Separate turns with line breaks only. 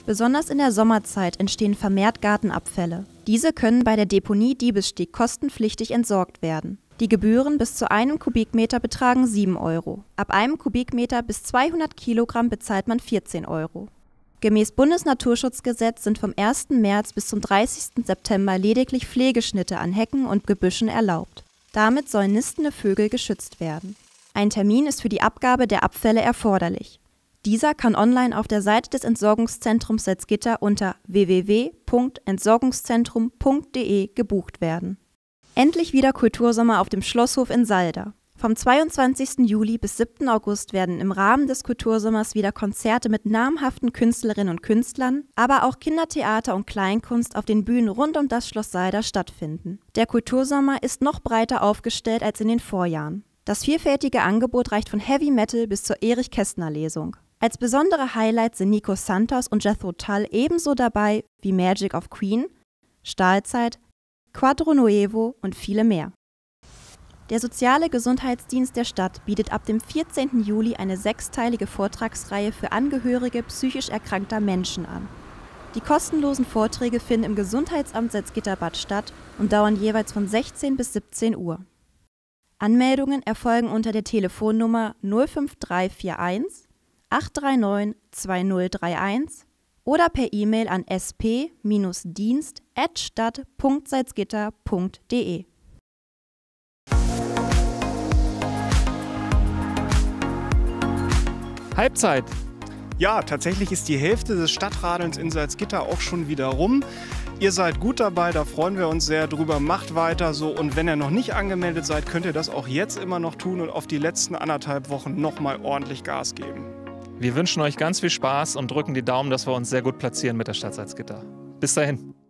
Besonders in der Sommerzeit entstehen vermehrt Gartenabfälle. Diese können bei der Deponie Diebesstieg kostenpflichtig entsorgt werden. Die Gebühren bis zu 1 Kubikmeter betragen 7 Euro. Ab einem Kubikmeter bis 200 Kilogramm bezahlt man 14 Euro. Gemäß Bundesnaturschutzgesetz sind vom 1. März bis zum 30. September lediglich Pflegeschnitte an Hecken und Gebüschen erlaubt. Damit sollen nistende Vögel geschützt werden. Ein Termin ist für die Abgabe der Abfälle erforderlich. Dieser kann online auf der Seite des Entsorgungszentrums Salzgitter unter www.entsorgungszentrum.de gebucht werden. Endlich wieder Kultursommer auf dem Schlosshof in Salda. Vom 22. Juli bis 7. August werden im Rahmen des Kultursommers wieder Konzerte mit namhaften Künstlerinnen und Künstlern, aber auch Kindertheater und Kleinkunst auf den Bühnen rund um das Schloss Salda stattfinden. Der Kultursommer ist noch breiter aufgestellt als in den Vorjahren. Das vielfältige Angebot reicht von Heavy Metal bis zur Erich-Kästner-Lesung. Als besondere Highlights sind Nico Santos und Jethro Tull ebenso dabei wie Magic of Queen, Stahlzeit, Quadro Nuevo und viele mehr. Der Soziale Gesundheitsdienst der Stadt bietet ab dem 14. Juli eine 6-teilige Vortragsreihe für Angehörige psychisch erkrankter Menschen an. Die kostenlosen Vorträge finden im Gesundheitsamt Salzgitterbad statt und dauern jeweils von 16 bis 17 Uhr. Anmeldungen erfolgen unter der Telefonnummer 05341 839 2031 oder per E-Mail an sp-dienst@stadt.salzgitter.de.
Halbzeit.
Ja, tatsächlich ist die Hälfte des Stadtradelns in Salzgitter auch schon wieder rum. Ihr seid gut dabei, da freuen wir uns sehr drüber. Macht weiter so, und wenn ihr noch nicht angemeldet seid, könnt ihr das auch jetzt immer noch tun und auf die letzten 1,5 Wochen nochmal ordentlich Gas geben.
Wir wünschen euch ganz viel Spaß und drücken die Daumen, dass wir uns sehr gut platzieren mit der Stadt Salzgitter. Bis dahin.